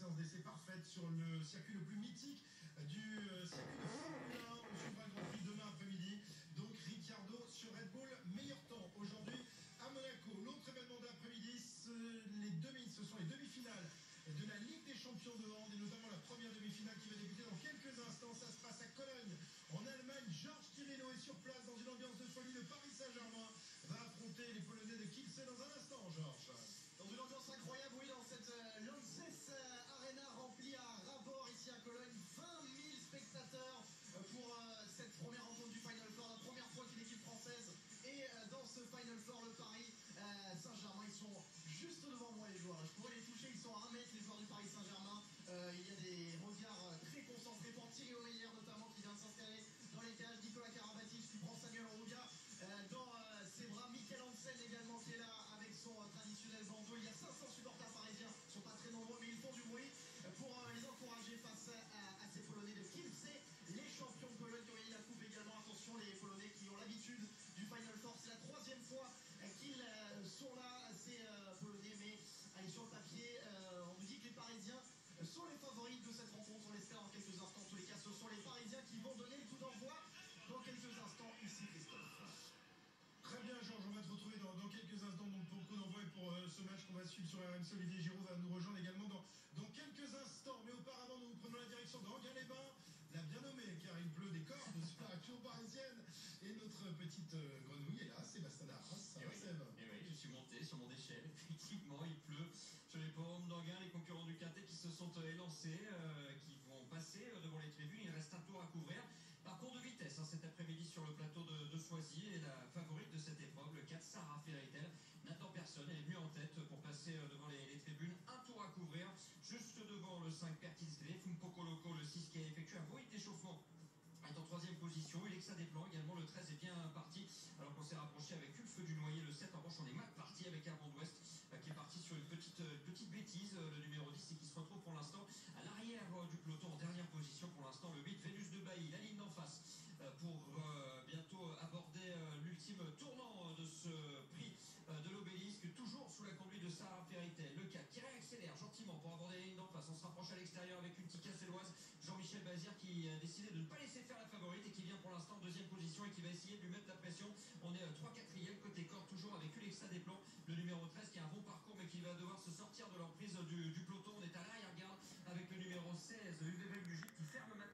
séance d'essai parfaite sur le circuit le plus mythique du circuit de Formule 1. On suivra le Grand Prix demain après-midi. Donc Ricciardo sur Red Bull, meilleur temps aujourd'hui à Monaco. L'autre événement d'après-midi, ce sont les demi-finales de la Ligue des Champions de hand et notamment la première demi-finale qui va débuter dans quelques instants. Ça se passe à Cologne, en Allemagne. Georges Tirreno est sur place dans une ambiance de folie. Le Paris Saint-Germain va affronter les Polonais de Kielce dans un instant, Georges. Dans une ambiance incroyable, oui, dans cette Lanxess Arena remplie à ras bord ici à Cologne. 20 000 spectateurs pour cette première rencontre du Final Four. La première fois qu'une équipe française est dans ce Final Four, le Paris Saint-Germain. Ils sont juste devant moi, les joueurs. Je pourrais les toucher, ils sont à 1 mètre, les joueurs du Paris Saint-Germain. Il y a des regards très concentrés pour Thierry Omeyer notamment, qui vient de s'installer dans les cages. Nicolas Karabatic qui prend Samuel Rouga dans ses bras. Michael Hansen également qui est là avec son traditionnel bandeau. Il y a 500 supporters parisiens, ils ne sont pas très nombreux mais ils font du bruit pour les encourager face à ces Polonais de Kielce, les champions de Pologne qui ont gagné la coupe également. Attention, les Polonais qui ont l'habitude du Final Four, c'est la 3e fois qu'ils sont là, ces Polonais, mais allez, sur le papier, on nous dit que les Parisiens sont les favoris de cette rencontre. On l'espère en quelques instants. En tous les cas, ce sont les Parisiens qui vont donner le coup d'envoi dans quelques instants ici, Christophe. Très bien, Georges, on va te retrouver dans quelques instants donc pour le coup d'envoi et pour ce match qu'on va suivre sur RMC. Olivier Giraud va nous rejoindre également dans quelques instants. Mais auparavant, nous prenons la direction d'Enghien-les-Bains, la bien nommée, car il pleut des cordes sur la tour parisienne. Et notre petite grenouille est là, Sébastien Darras. Ça va, Seb ? Et oui, je suis monté sur mon échelle. Effectivement, il pleut sur les pommes d'Enghien, les concurrents du Quintet qui se sont élancés, qui vont passer devant les tribunes. Il reste un tour à couvrir. Parcours de vitesse cet après-midi sur le plateau de Soisy, et la favorite de cette épreuve, le 4 Sarah Ferritel, n'attend personne, elle est venue en tête pour passer devant les tribunes. Un tour à couvrir, juste devant le 5 Pertilsgré, Fumpoko Loco, le 6 qui a effectué un beau hit d'échauffement, est en 3e position. Ulexa Desplan également, le 13 est bien parti, alors qu'on s'est rapproché avec Ulf du Noyer, le 7. En revanche, on est mal parti avec Armand d'Ouest qui est parti sur une petite bêtise, le numéro 10, et qui se retrouve pour l'instant à l'arrière du peloton en dernière position. Pour l'instant, le 8 Vénus de Bailly, la ligne d'en face pour bientôt aborder l'ultime tournant de ce prix de l'Obélisque, toujours sous la conduite de Sarah Ferritel. Le 4 qui réaccélère gentiment pour aborder la ligne d'en face. On se rapproche à l'extérieur avec une petite casselloise, Jean-Michel Bazir, qui a décidé de ne pas laisser faire la favorite et qui vient pour l'instant en 2e position et qui va essayer de lui mettre la pression. On est 3-4e côté corde, toujours avec Ulexa Desplan, le numéro 13, qui a un bon parcours mais qui va devoir se sortir de l'emprise du peloton. On est à l'arrière-garde avec le numéro 16, UVV Mugit, qui ferme maintenant